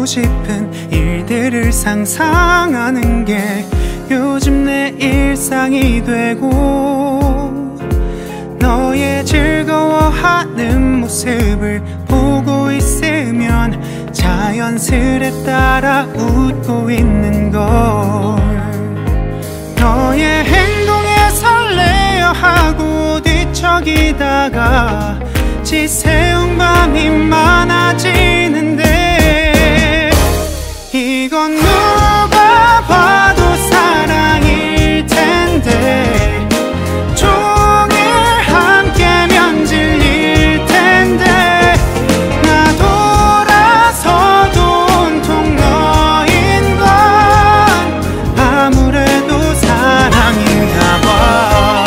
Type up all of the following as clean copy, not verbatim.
싶은 일들을 상상하는 게 요즘 내 일상이 되고, 너의 즐거워하는 모습을 보고 있으면 자연스레 따라 웃고 있는 걸. 너의 행동에 설레어 하고 뒤척이다가 지새운 밤이 많아지는데, 이건 누가 봐도 사랑일 텐데, 종일 함께면 질릴 텐데, 나 돌아서도 온통 너인 건 아무래도 사랑인가 봐.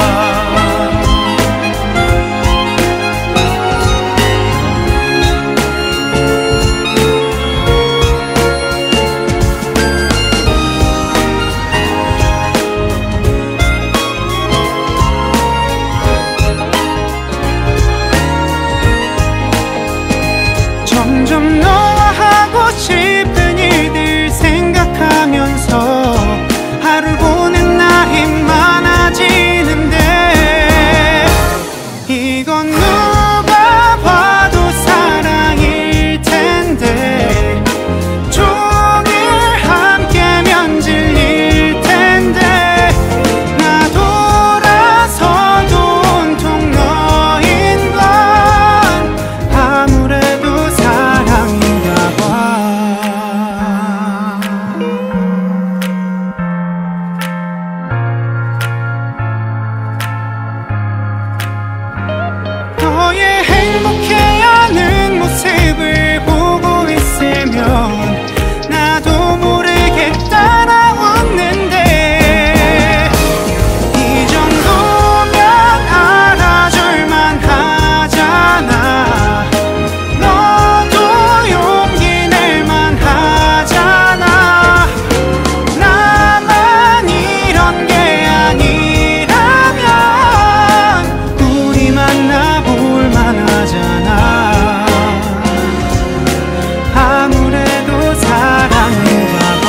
점점 너와 하고 싶은 일들 생각하면서 하루를 보낸 날이 많아지는데, 이건 누가 봐도 사랑일 텐데, 종일 함께면 질릴 텐데, 나 돌아서도 온통 너인 건 아무래도 사랑인가 봐. 너의 행복해하는 모습을 보고 있으면 나도 모르게 따라 웃는데, 이 정도면 알아줄만 하잖아. 너도 용기 낼만 하잖아. 나만 이런 게 아니라면 우리 만나볼만 하잖아. 아무래도 사랑인가 봐.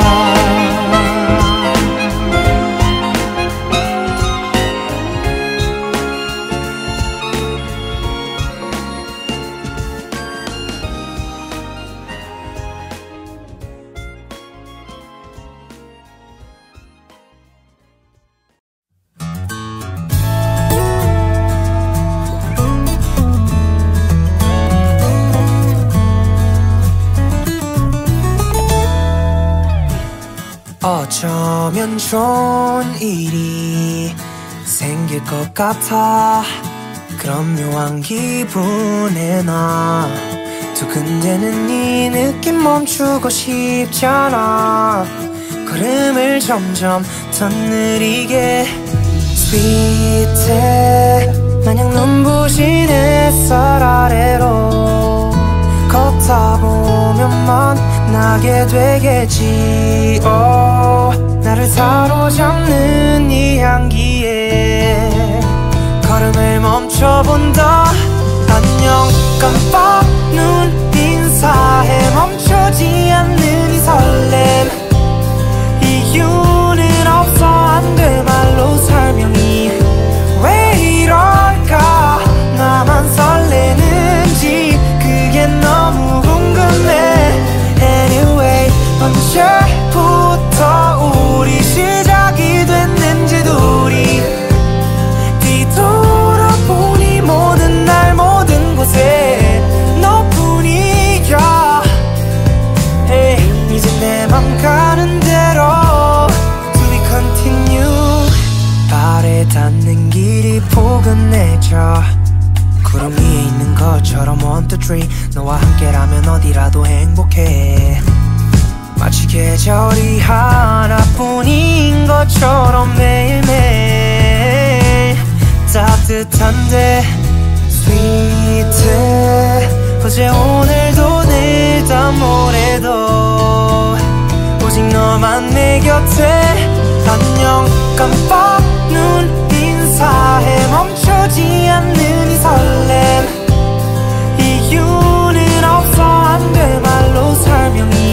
어쩌면 좋은 일이 생길 것 같아. 그런 묘한 기분에 나 두근대는 이 느낌 멈추고 싶잖아. 걸음을 점점 더 느리게 스윗해 마냥 눈부신 햇살 아래로 걷다 보면 만나게 되겠지. 나를 사로잡는 이 향기에 걸음을 멈춰본다. 안녕 깜빡 눈 인사해 멈추지 않는 이 설렘. 이유는 없어 안 돼 말로 설명이. 왜 이럴까 나만 설레는지 그게 너무 궁금해. Anyway 언제부터 우리 시작이 됐는지 둘이 뒤돌아보니 모든 날 모든 곳에 너뿐이야. Hey, 이제 내 맘 가는 대로 To be continue. 발에 닿는 길이 포근해져. 구름 위에 있는 것처럼 1, 2, 3 너와 함께라면 어디라도 행복해. 마치 계절이 하나뿐인 것처럼 매일매일 따뜻한데 스윗해. 어제 오늘도 내일 다 모레도 오직 너만 내 곁에. 안녕 깜빡 눈 인사해 멈추지 않는 이 설렘. 이유는 없어 안 돼 말로 설명이.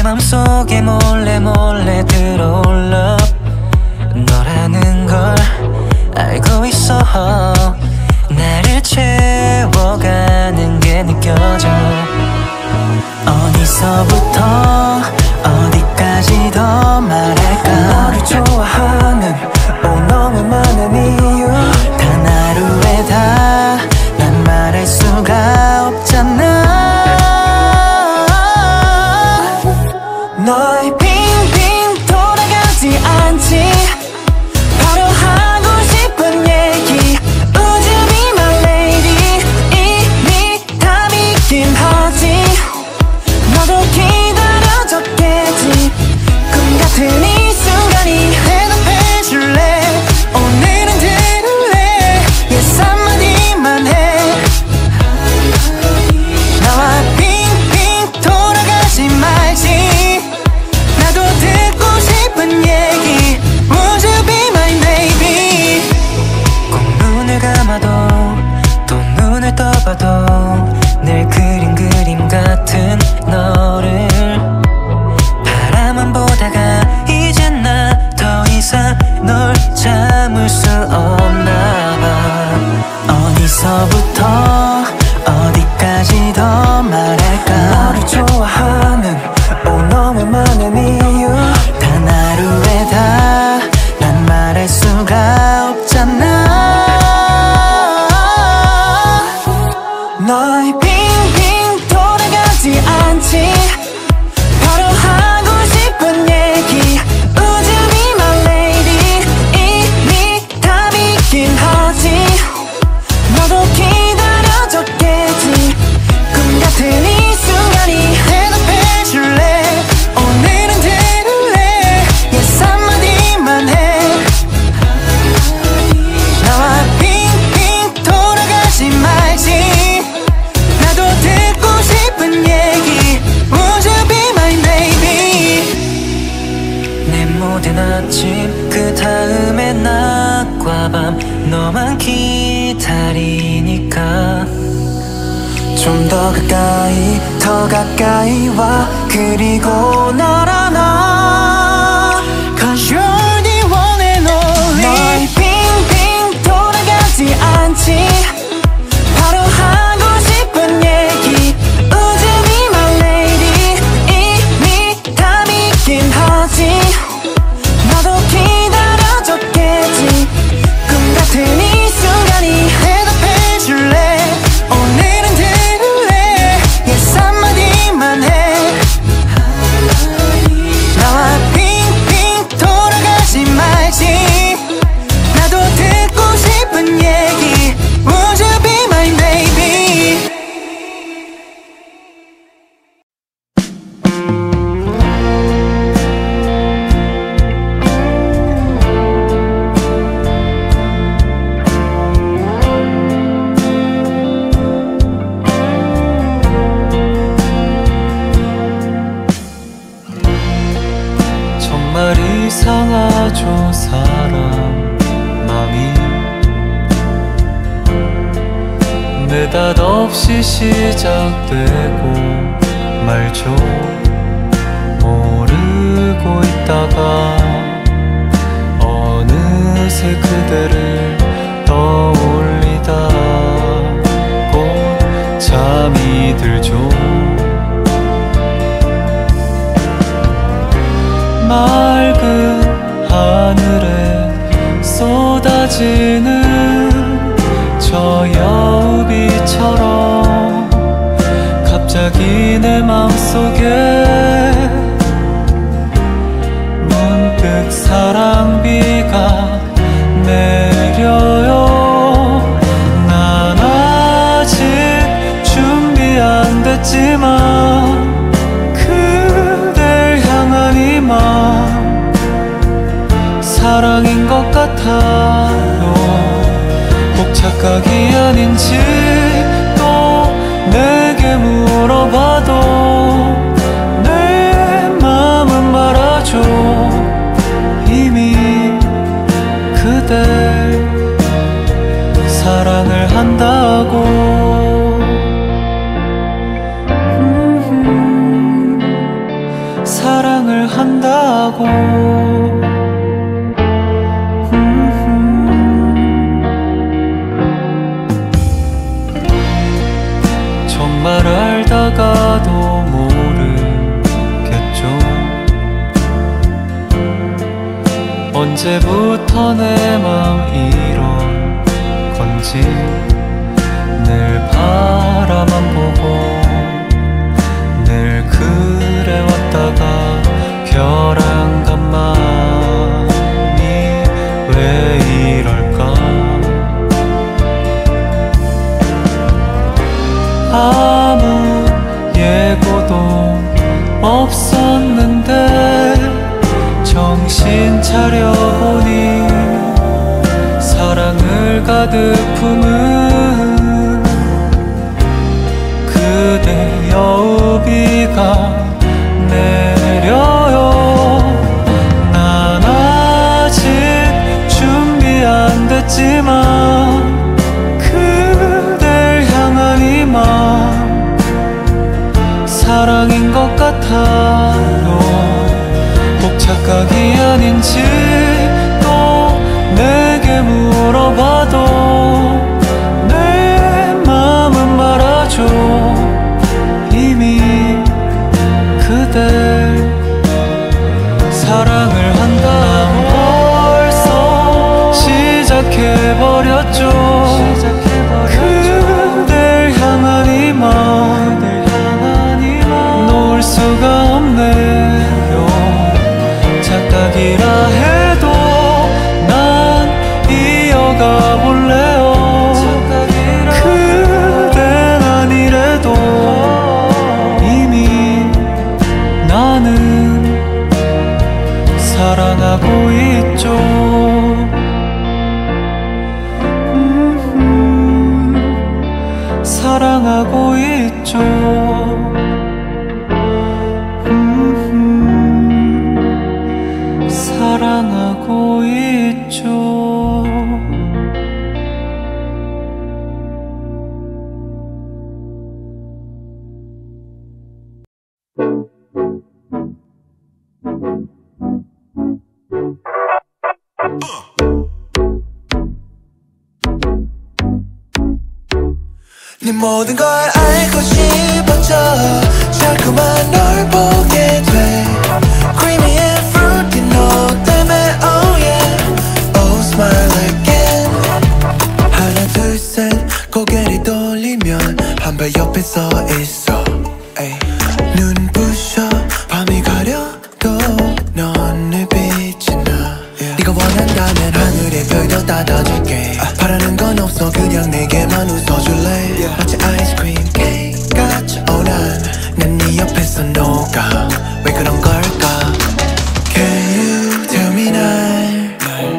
맘속에 몰래 몰래 들어올라 너라는 걸 알고 있어. 나를 채워가는 게 느껴져. 어디서부터 어디까지 더 말할까. 너를 좋아하는 너무 많은 이유 단 하루에 다 난 말할 수가 없잖아. 널 빙빙 돌아가지 않지. 바로 하고 싶은 얘기 Would you be my lady. 이미 다 믿긴 하지. 너도 기다려줬겠지. 꿈 같은 이 순간이 대답해줄래. 오늘은 들을래. Yes 한마디만 해. 나와 빙빙 돌아가지 말지. 나도 듣고 싶은 얘기 Would you be my baby. 꼭 눈을 감아도 또 눈을 떠봐도 늘 그린 그림 같은 너를 바라만 보다가 이젠 나 더 이상 널 참을 수 없나 봐. 어디서부터 어디까지 더 말할까. 너를 좋아하는 너무 많은 이유 단 하루에 다 난 말할 수가 없잖아. 널 빙빙 돌아가지 않지. 바로 하고 싶은 얘기 Would you be my lady. 이미 다 믿긴 하지. 너도 기다려줬겠지. 꿈 같은 이 순간이 대답해줄래. 오늘은 들을래. Yes 한마디만 해. 나와 빙빙 돌아가지 말지. 나도 듣고 싶은 얘기 Would you be my baby. 내 모든 아침 그 다음에 낮과 밤 너만 기다리니까 좀 더 가까이 와. 그리고 널 안아. Cause you're the one and only. 널 빙빙 돌아가지 않지. 바로 하고 싶은 얘기 Would you be my lady. 이미 다 믿긴 하지. 너도 기다려줬겠지. 꿈 같은 이 순간이 대답해줄래. 오늘은 들을래. Yes 한마디만 해. 나와 빙빙 돌아가지 말지. 나도 듣고 싶은 얘기 Would you be my baby. 정말 이상하죠 사람 맘이. 느닷없이 시작되고 말죠. 모르고 있다가 어느새 그대를 떠올리다 곧 잠이 들죠. 맑은 하늘에 쏟아지는 저 여우비처럼 갑자기 내 맘속에 문득 사랑비가 내려요. 난 아직 준비 안 됐지만 사랑인 것 같아요. 꼭 착각이 아닌지 또 내게 물어봐도 내 마음은 말하죠. 이미 그댈 사랑을 한다고. 언제부터 내 맘 이런 건지 늘 바라만 보고 늘 그래왔다가 벼랑간 마음이 왜 이럴까. 아무 예고도 없었는데 정신 차려보니 사랑을 가득 품은 그대 여우비가 내려요. 난 아직 준비 안 됐지만 그댈 향한 이 마음 사랑인 것 같아요. 꼭 착각이 아닌지 또 내게 물어봐도 내 맘은 말아줘. 이미 그댈 사랑을 한다. 벌써 시작해버렸죠. 그댈 향한 이 마음 놓을 수가 없네요. 착각이라 해도 난 이어가 볼래요. 그댄 아니래도 이미 나는 사랑하고 있죠. 사랑하고 있죠. 사랑하고 있죠. 네 모든 걸 알고 싶어져. 자꾸만 널 보게 돼. Creamy and fruity 너 때문에 oh yeah. Oh smile again. 하나 둘 셋 고개를 돌리면 한 발 옆에 서 있어. 에이. 눈부셔 밤이 가려도 넌 내 빛이 나. 네가 원한다면 하늘의 별도 닫아줄게. 바라는 건 없어 그냥 내게만 웃어줄래. 마치 아이스크림 케이크 같이 난 네 옆에서 녹아. 왜 그런 걸까. Can you tell me 날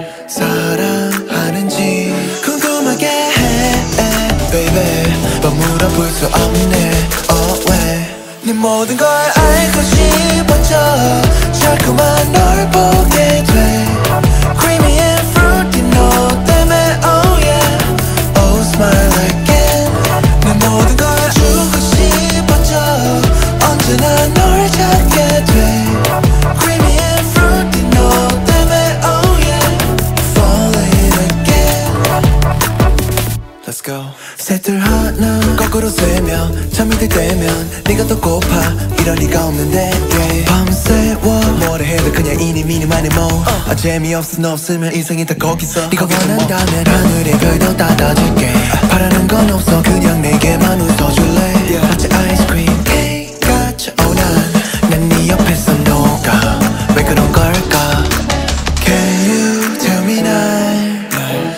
사랑하는지 궁금하게 해 baby. 뭐 물어볼 수 없네. 왜 네 모든 걸 알고 싶어져. 자꾸만 널 보게 돼. Creamy and fruity 너 때문에 oh yeah. Oh smile again. 내 모든 걸 주고 싶어져. 언제나 널 찾게 돼. Creamy and fruity 너 때문에 oh yeah. Falling again. Let's go. 셋둘 하나 거꾸로 세면 잠이 들 때면 네가 더 고파. 이럴 리가 없는데 yeah. 밤새워 뭐래 해도 그냥 이니미니만의 뭐 재미없어 너 없으면 인생이 다 거기서. 네가 원한다면 하늘의 별도 닫아줄게. 바라는 건 없어 그냥 내게만 웃어줄래. 마치 아이스크림 케이크 같이 난 네 옆에서 녹아. 왜 그런 걸까. Can you tell me 날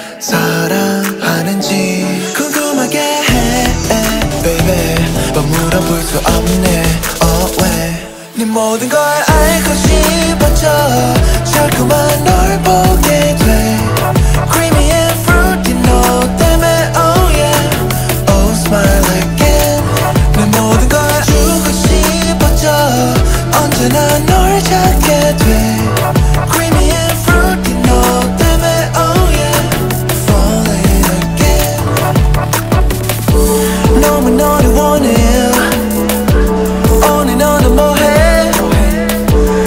사랑하는지 궁금하게 해 baby. 뭐 물어볼 수 없네. 왜 네 모든 걸 알고 싶어져. 자꾸만 널 보게 돼. Creamy and fruity 너 때문에 oh yeah. Oh smile again. 내 모든 걸 주고 싶어져. 언제나 널 찾게 돼. Creamy and fruity 너 때문에 oh yeah. Falling again. 너무 너를 원해. 오늘 너는 뭐해.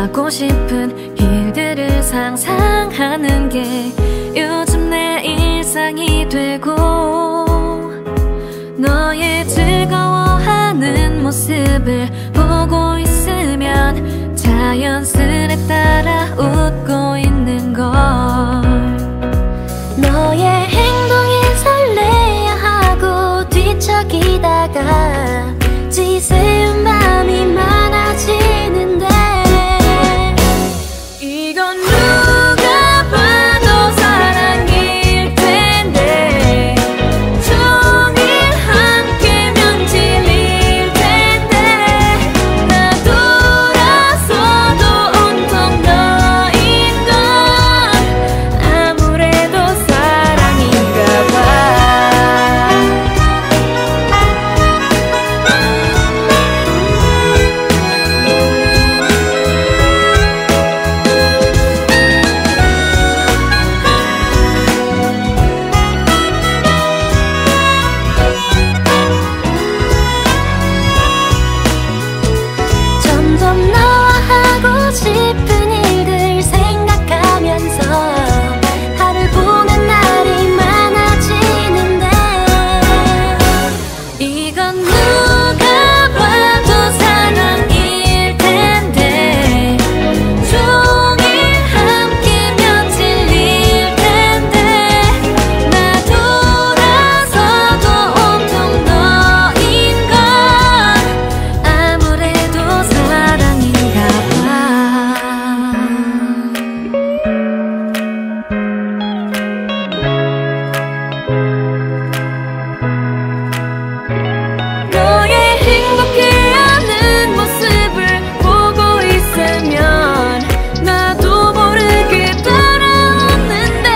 하고 싶은 일들을 상상하는 게 요즘 내 일상이 되고 너의 즐거워하는 모습을 보고 있으면 자연스레 따라 웃고 있는 걸 너의 행동에 설레야 하고 뒤척이다가 지새운 맘이 많아지는데 이건 누가 봐도 사랑일 텐데 종일 함께면 질릴 텐데 나 돌아서도 온통 너인 건 아무래도 사랑인가 봐. 점점 너와 하고 싶은 일들 생각하면서 하루 보낸 날이 많아지는데 이건 누가 봐도 사랑일 텐데 종일 함께면 질릴 텐데 나 돌아서도 온통 너인 건 아무래도 사랑인가 봐. 너의 행복해하는 모습을 보고 있으면 나도 모르게 따라오는데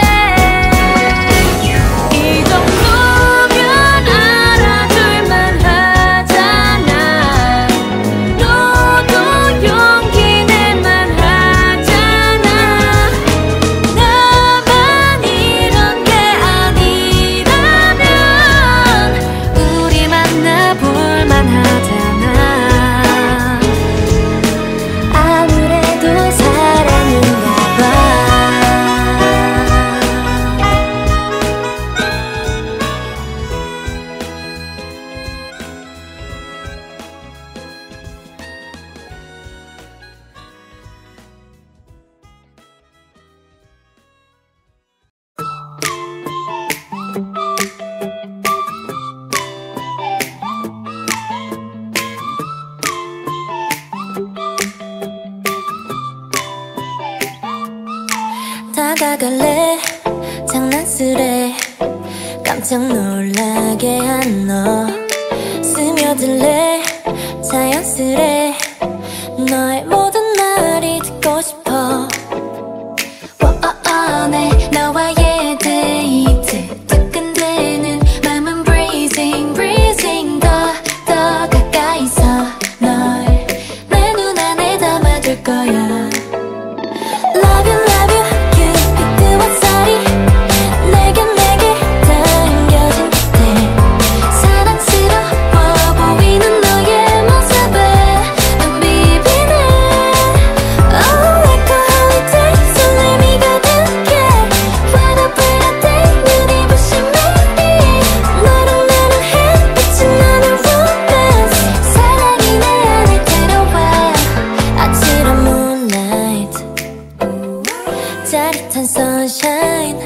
이 정도면 알아줄만 하잖아. 너도 용기 낼만 하잖아. 나만 이런 게 아니라면 우리 만나볼만 하잖아. 아무래도 사랑인가 봐. 다가갈래 장난스레 깜짝 놀라게 한 너 스며들래 자연스레 너의 모든 말이 듣고 싶어 내 너와의 데이트 뜨끈대는 맘은 breezing breezing 더 가까이서 널 내 눈 안에 담아둘 거야 Love you 큐피드와 쌀이 내게 당겨진 때 사랑스러워 보이는 너의 모습에 난 비비네 Oh like a holiday 설렘이 가득해 When I pray I think 눈이 부신 maybe 너랑 나는 햇빛이 나는 romance 사랑이 내 안에 들어와 아찔한 moonlight 짜릿한 sunshine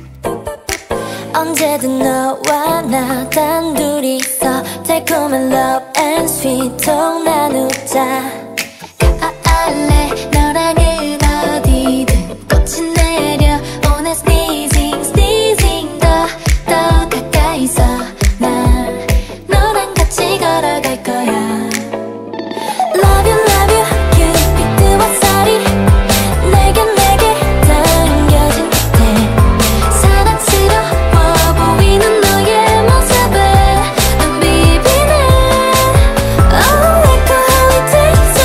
언제든 너와 나 단둘이서 달콤한 love and sweet 톡 나누자 갈래 너랑은 어디든 꽃이 내려 오늘 sneezing sneezing 더 가까이서 나 너랑 같이 걸어갈 거야 Love you 큐피드와 쌀이 내게 당겨진 때 사랑스러워 보이는 너의 모습에 난 비비네 Oh like a holiday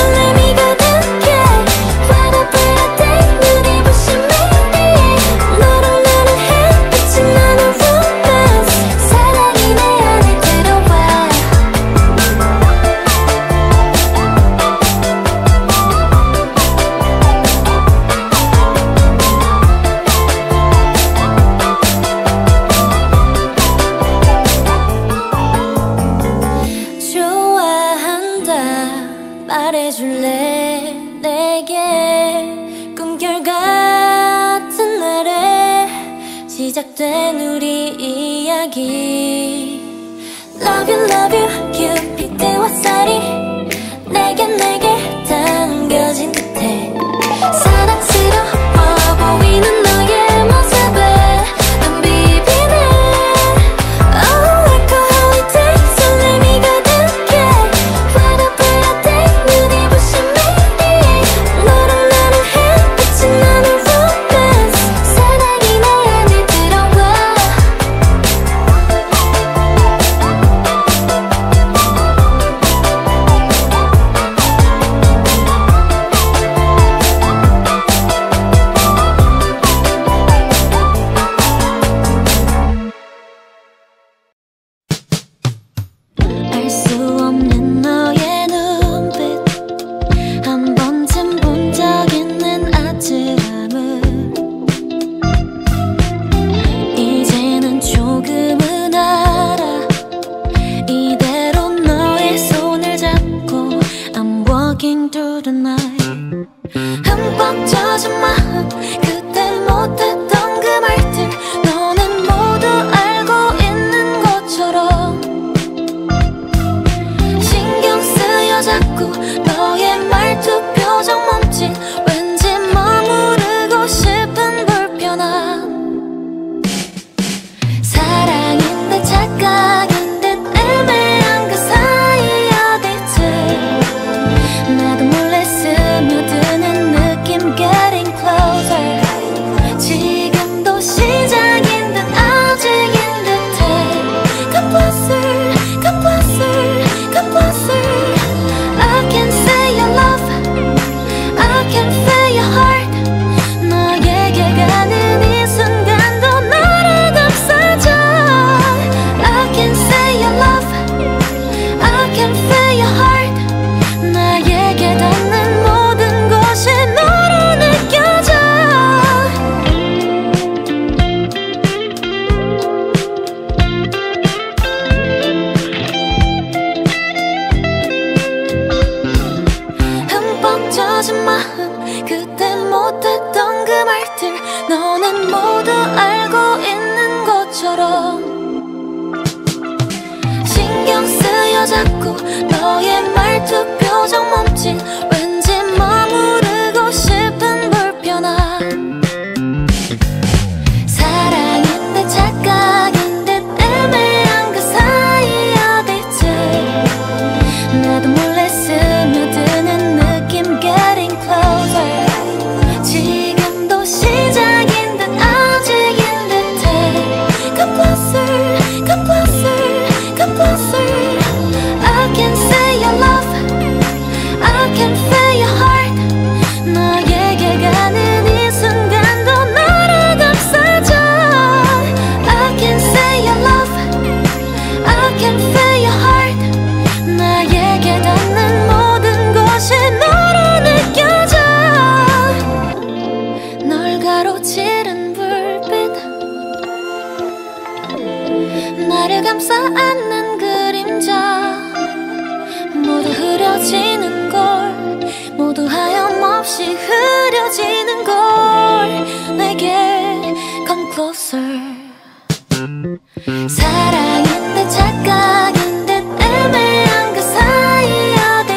시작된 우리 이야기. Love you 큐피드와 쌀이 내게 당겨진 듯해 사랑스러워 보이는 너의 모습에 넌 비비네. Oh, like how it tastes 설렘이 가득해. Right up 눈이 부신 매일 너를 나는 햇빛이 나는 romance. 사랑이 내 안에 들어와. 알 수 없는 너의 눈빛 한 번쯤 본 적 있는 아찔함을 이제는 조금은 알아. 이대로 너의 손을 잡고 I'm walking through the night. 흠뻑 젖은 마음 그때 못했던 그 말들 너는 모두 알고 있는 것처럼 신경 쓰여 자꾸 너의 말투 표정 몸짓 왠지 머무르고 싶은 불편함. 사랑인 듯 착각인 듯 애매한 그 사이 어디쯤 나도 몰래 스며드는 느낌 getting closer. 지금도 시작인 듯 아직인 듯해. Come closer, come closer, come closer. I can feel your love, I can feel your heart. 너에게 가는 이 순간도 나를 감싸줘. I can feel your love, I can feel your heart. 나에게 닿는 모든 것이 너로 느껴져. 흠뻑 젖은 마음 그때 못했던 그 말들 너는 모두 알고 있는 것처럼 신경 쓰여 자꾸 너의 말투 표정 몸짓 왠지 머무르고 싶은 불편함. 사랑인 듯 착각인 듯 애매한 그 사이 어디쯤 나도 몰래 스며드는 느낌 getting closer. 지금도 시작인 듯 아직인 듯해. Come closer, come closer, come closer. I can feel your love, I can feel your heart. 너에게 가는 이 순간도 나를 감싸줘. I can feel your love, I can feel your heart. 나에게 닿는 모든 것이 너로 느껴져. 널 가로지른 불빛 나를 감싸 안는 그림자 모두 흐려지는 걸 모두 하염없이 흐려지는 걸 내게 come closer. 사랑인 듯 착각인 듯 애매한 그 사이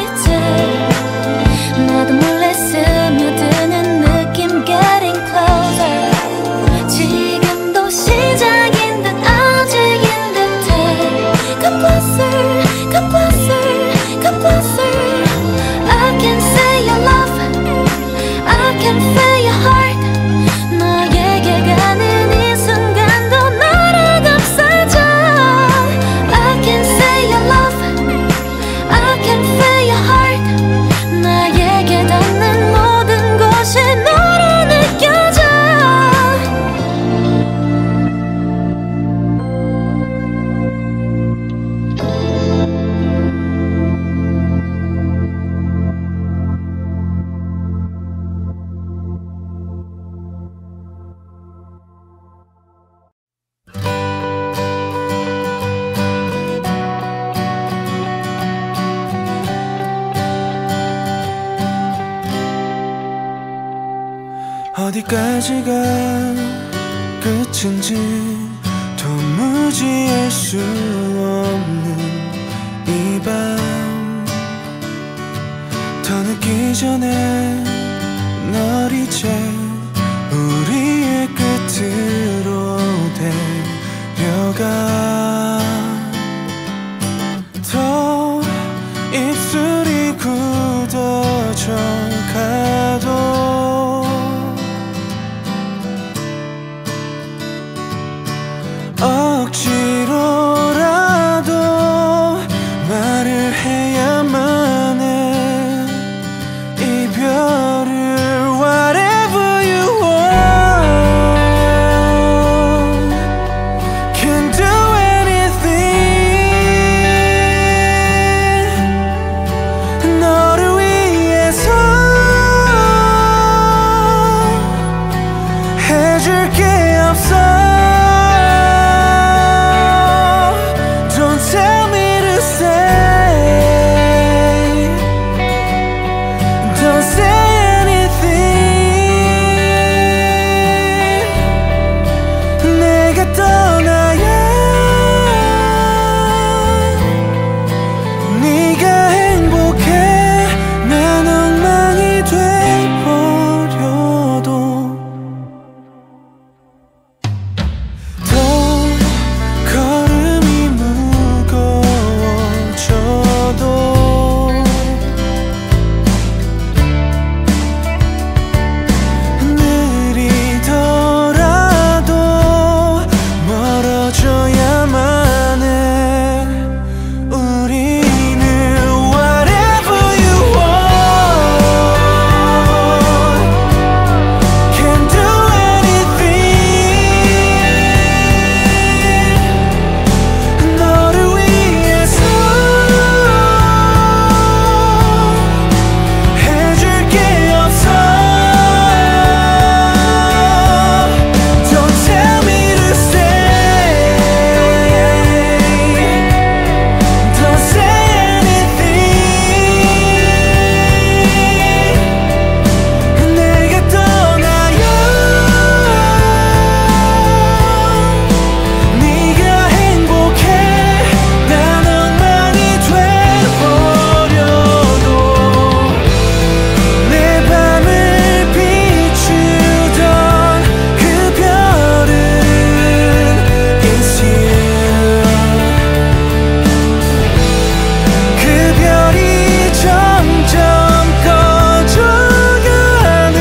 어디쯤 나도 몰래 스며드는 느낌 getting closer. 지금도 시작인 듯 아직인 듯해. Come closer, come closer, come closer. I can feel your love, I can feel your heart. 너에게 가는 이 순간도 나를 감싸줘. I can feel your love, I can feel your heart. 나에게 닿는 모든 것이 너로 느껴져. 어디까지가 끝이 무엇인지 도무지 알 수 없는 이 밤 더 늦기 전에 널 이제 우리의 끝으로 데려가 더 입술이 굳어져 가도 억지로라도 말을 해야만 해 이별을 whatever you want can do anything 너를 위해서 해줄 게 없어 Don't tell me to stay Don't say anything 내가 떠나야 네가 행복해 난 엉망이 돼버려도 더 걸음이 무거워져도 느리더라도 멀어져야만 해 우리는 whatever you want can do anything 너를 위해서 해줄 게 없어 Don't tell me to stay Don't say anything 내가 떠나야 네가 행복해 난 엉망이 돼버려도 내 밤을 비추던 그 별은 It's you 그 별이 점점 꺼져가는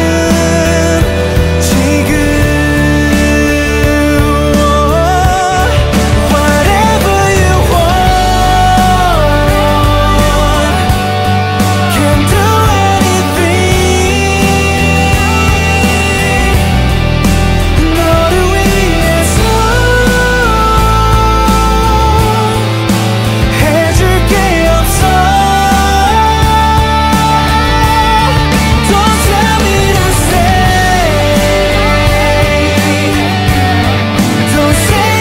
지금 Whatever you want can do anything 너를 위해서 해줄 게 없어 Don't tell me to stay Don't say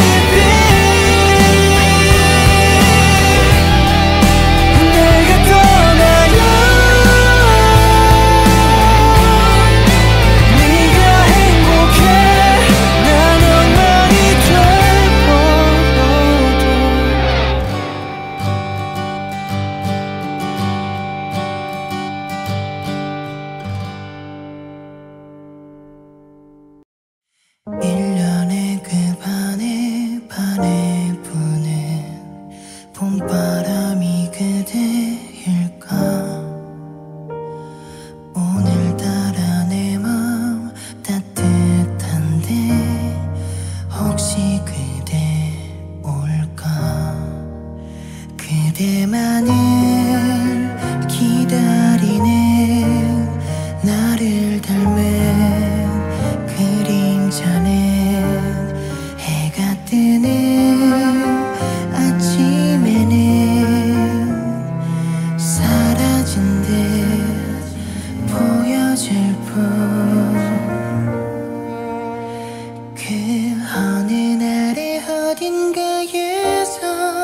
anything 내가 떠나야 네가 행복해 난 엉망이 돼버려도 일년의 그 반에 부는 봄바람이 그대일까 오늘따라 내 마음 따뜻한데 혹시 그대 올까 그대만을 기다리는 나를 닮은 그림자는 해가 뜨는 아침에는 사라진 듯 보여질 뿐 그 어느 날의 어딘가에서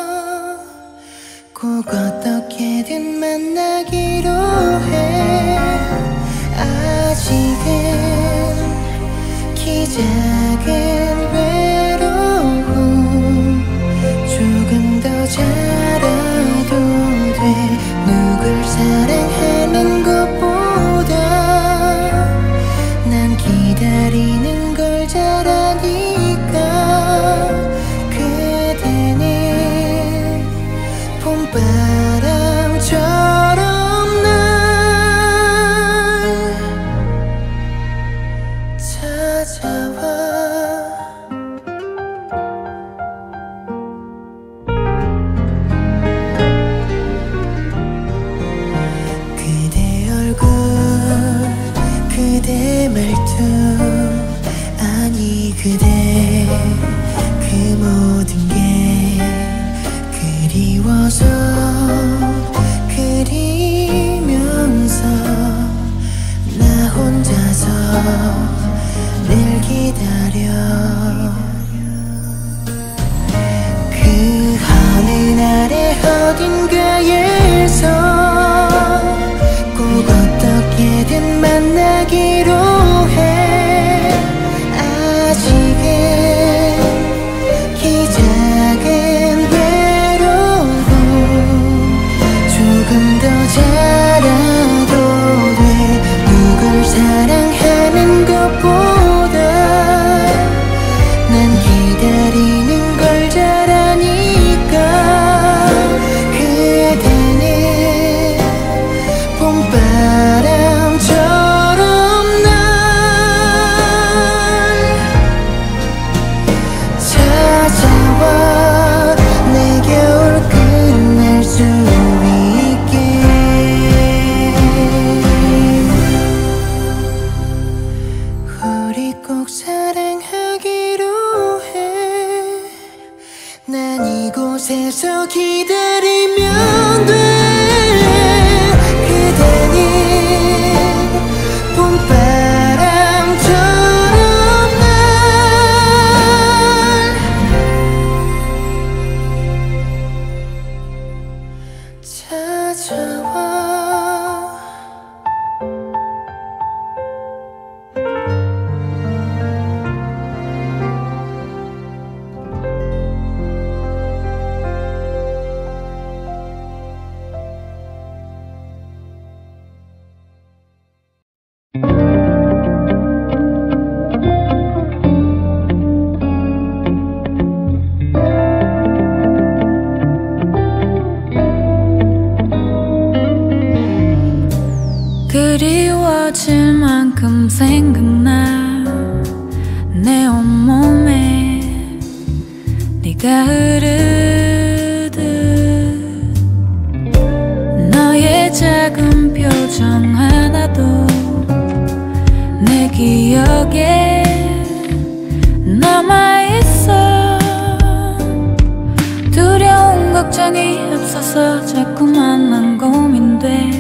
꼭 어떻게든 만나기로 해 아직은 키 작은 지워서 그리면서 나 혼자서 늘 기다려 그 하늘 아래 어딘가에서 꼭 어떻게든 만나기로 해 아직은 키 작은 외로움 조금 더 자라도 돼 누굴 사랑하는 것보다 난 기다리는 걸 잘 아니까 그대는 봄바람처럼 날 찾아와 내 겨울 끝날 수 있게 우리 꼭 사랑하기로 해 난 이곳에서 기다리면 돼 그대는 봄바람처럼 날 찾아와 그리워질 만큼 생각나 내 온몸에 네가 흐르듯 너의 작은 표정 하나도 내 기억에 남아있어 두려움 걱정이 앞서서 자꾸만 난 고민돼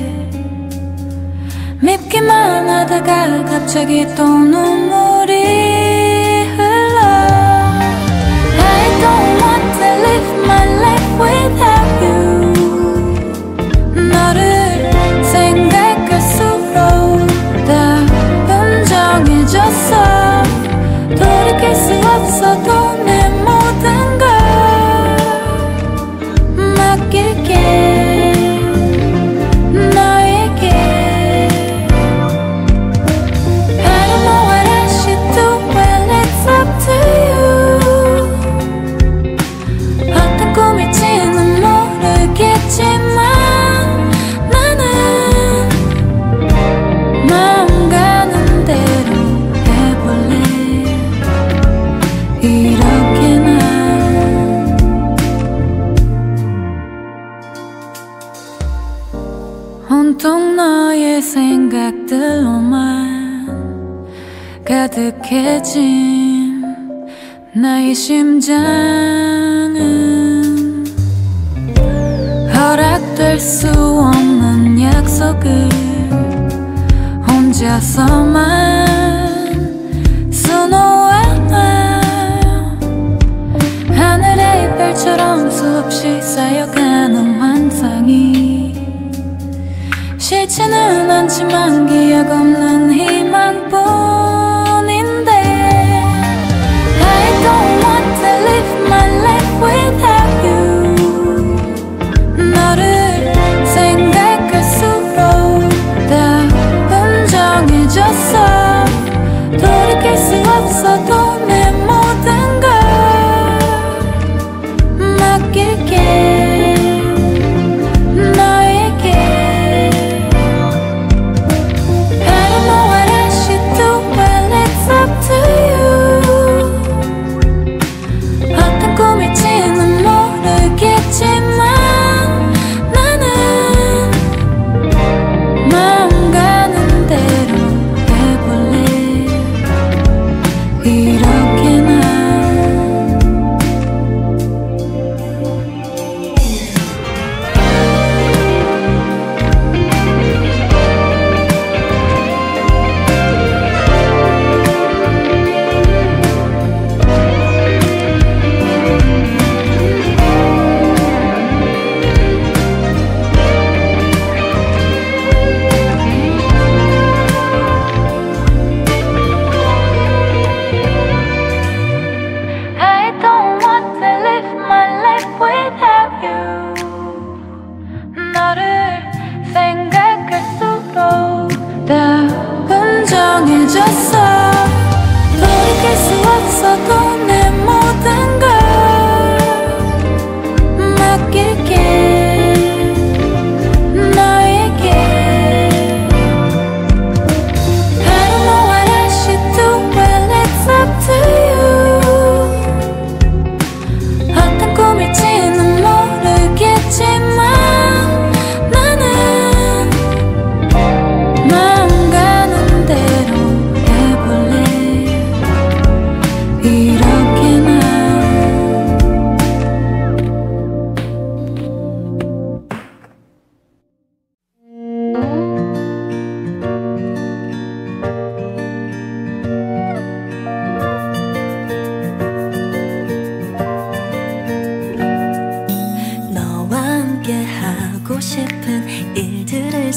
밉기만 하다가 갑자기 또 눈물이 흘러 I don't want to live my life without you 너를 생각할수록 다 온정해졌어 돌이킬 수 없어도 내 모든 걸 맡길게 온통 너의 생각들로만 가득해진 나의 심장은 허락될 수 없는 약속을 혼자서만 수놓아놔 하늘의 이별처럼 수없이 쌓여가는 환상이 싫지는 않지만 기억 없는 희망뿐인데 I don't want to live my life without you 너를 생각할수록 다 온정해졌어 돌이킬 수 없어도 내 모든 걸 맡길게 너에게 I don't know what I should do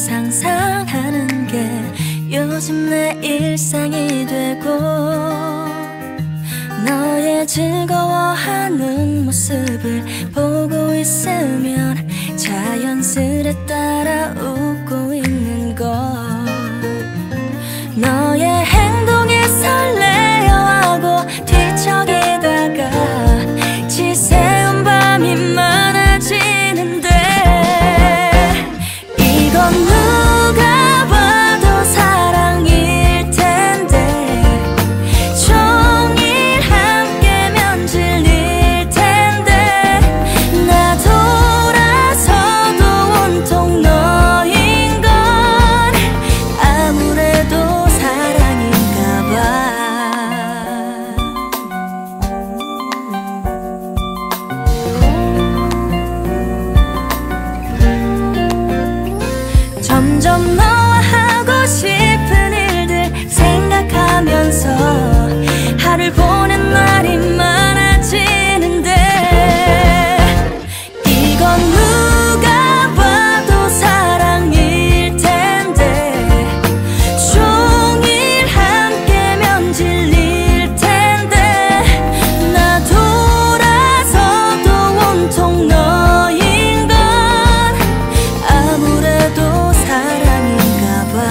상상하는 게 요즘 내 일상이 되고 너의 즐거워하는 모습을 보고 있으면 자연스레 따라 웃고 있는 걸 너의 행동에 설레어하고 뒤척이다가 지새운 밤이 많아지는데 이건 누가 봐도 사랑일 텐데 종일 함께면 질릴 텐데 나 돌아서도 온통 너인 건 아무래도 사랑인가 봐. 점점 너와 하고 싶은 일들 생각하면서 하루를 보낸 날이 많아지는데 이건 누가 봐도 사랑일 텐데 종일 함께면 질릴 텐데 나 돌아서도 온통 너인 건 아무래도 사랑인가 봐.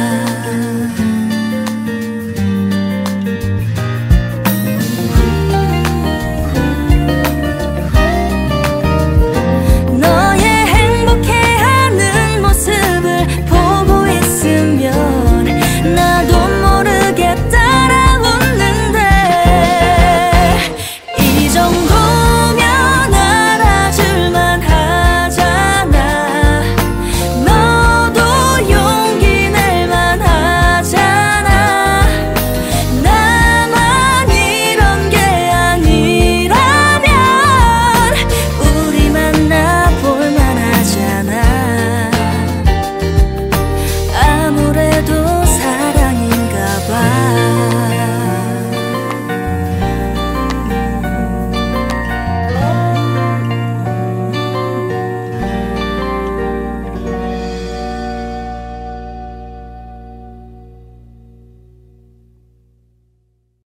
너의 행복해하는 모습을 보고 있으면 나도 모르게 따라 웃는데 이 정도